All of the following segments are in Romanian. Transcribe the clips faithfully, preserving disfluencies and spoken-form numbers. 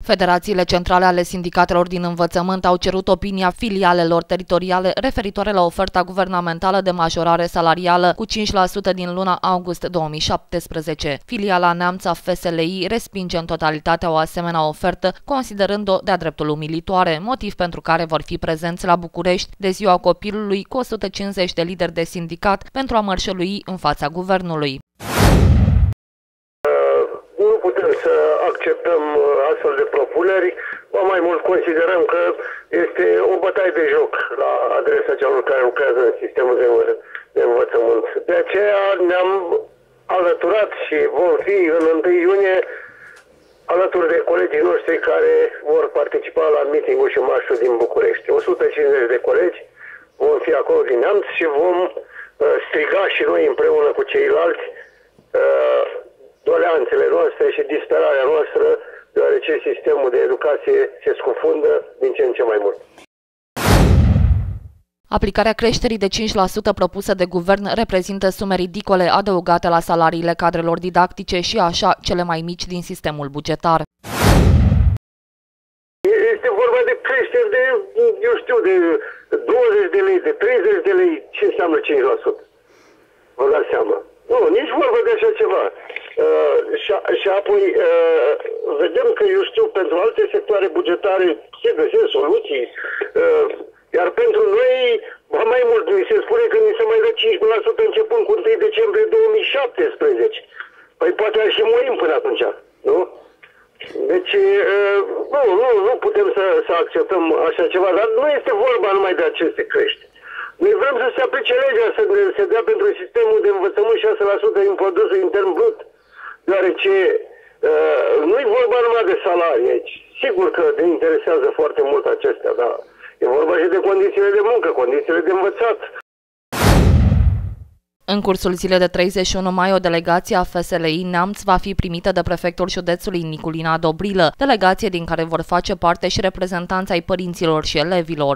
Federațiile centrale ale sindicatelor din învățământ au cerut opinia filialelor teritoriale referitoare la oferta guvernamentală de majorare salarială cu cinci la sută din luna august două mii șaptesprezece. Filiala Neamța F S L I respinge în totalitate o asemenea ofertă, considerând-o de-a dreptul umilitoare, motiv pentru care vor fi prezenți la București de Ziua Copilului cu o sută cincizeci de lideri de sindicat pentru a mărșălui în fața guvernului. Nu putem să acceptăm astfel de propuneri, ba mai mult considerăm că este o bătaie de joc la adresa celor care lucrează în sistemul de, de învățământ. De aceea ne-am alăturat și vom fi în întâi iunie alături de colegii noștri care vor participa la meeting-ul și marșul din București. o sută cincizeci de colegi vom fi acolo din Neamț și vom uh, striga și noi împreună cu ceilalți uh, doleanțele noastre și disperarea noastră, deoarece sistemul de educație se scufundă din ce în ce mai mult. Aplicarea creșterii de cinci la sută propusă de guvern reprezintă sume ridicole adăugate la salariile cadrelor didactice și așa cele mai mici din sistemul bugetar. Este vorba de creșteri de, eu știu, de douăzeci de lei, de treizeci de lei. Ce înseamnă cinci la sută? Vă dați seama? Nu, nici vorba de așa ceva. Uh, și, și apoi uh, vedem că, eu știu, pentru alte sectoare bugetare se găsesc soluții, uh, iar pentru noi, mai mult, mi se spune că ni se mai dă cinci la sută începând cu întâi decembrie două mii șaptesprezece. Păi poate ar și murim până atunci, nu? Deci, uh, nu, nu, nu putem să, să acceptăm așa ceva, dar nu este vorba numai de aceste creșteri. Noi vrem să se aplice legea, să se dea pentru sistemul de învățământ șase la sută din produsul intern brut, deoarece uh, nu-i vorba numai de salarii aici. Sigur că ne interesează foarte mult acestea, dar e vorba și de condițiile de muncă, condițiile de învățat. În cursul zilei de treizeci și unu mai, o delegație a F S L I Neamț va fi primită de prefectul județului Niculina Dobrilă, delegație din care vor face parte și reprezentanți ai părinților și elevilor.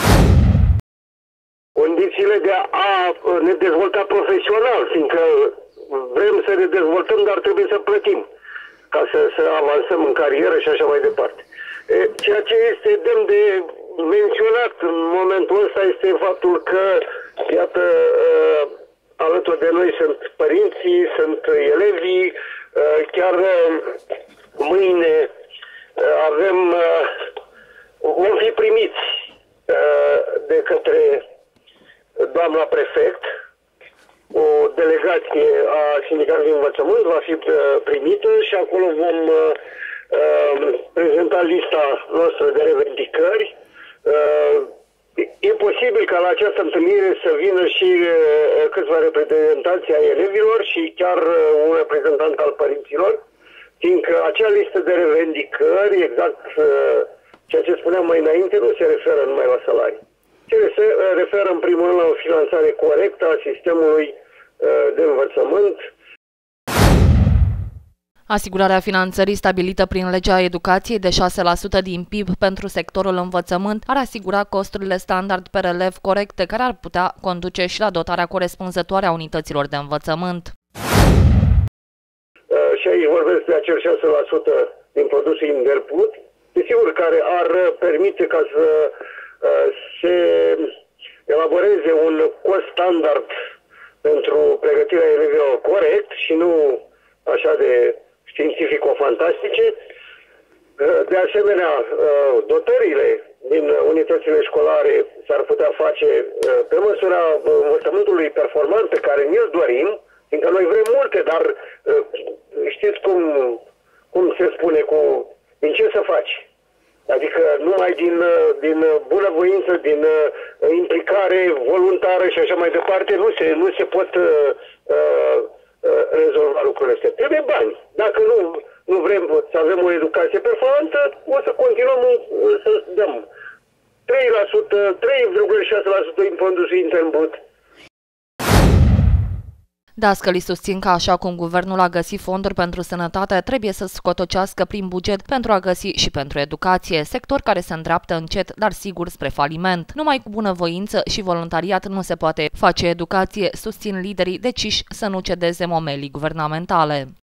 Condițiile de a ne dezvolta profesional, fiindcă vrem să ne dezvoltăm, dar trebuie să plătim ca să, să avansăm în carieră și așa mai departe. Ceea ce este demn de menționat în momentul ăsta este faptul că, iată, alături de noi sunt părinții, sunt elevii, chiar mâine avem, vom fi primiți de către doamna prefect, o delegație a Sindicatului de Învățământ va fi primită și acolo vom uh, prezenta lista noastră de revendicări. Uh, e posibil ca la această întâlnire să vină și uh, câțiva reprezentanți ai elevilor și chiar uh, un reprezentant al părinților, fiindcă acea listă de revendicări, exact uh, ceea ce spuneam mai înainte, nu se referă numai la salarii. Se referă în primul rând la o finanțare corectă a sistemului de învățământ. Asigurarea finanțării stabilită prin legea educației de șase la sută din P I B pentru sectorul învățământ ar asigura costurile standard per elev corecte, care ar putea conduce și la dotarea corespunzătoare a unităților de învățământ. Și aici vorbesc de acel șase la sută din produsul intern brut, desigur, care ar permite ca să se elaboreze un cost standard pentru pregătirea elevilor corect și nu așa de științifico-fantastice. De asemenea, dotările din unitățile școlare s-ar putea face pe măsura învățământului performant pe care ne-l dorim, fiindcă noi vrem multe, dar știți cum, cum se spune, cu din ce să faci? Adică numai din, din bunăvoință, din implicare voluntară și așa mai departe, nu se, nu se pot uh, uh, rezolva lucrurile astea. Trebuie bani. Dacă nu, nu vrem să avem o educație performantă, o să continuăm să dăm trei la sută, trei virgulă șase la sută din produsul intern brut. Dascălii susțin că așa cum guvernul a găsit fonduri pentru sănătate, trebuie să scotocească prin buget pentru a găsi și pentru educație, sector care se îndreaptă încet, dar sigur spre faliment. Numai cu bunăvoință și voluntariat nu se poate face educație, susțin liderii deciși să nu cedeze momelii guvernamentale.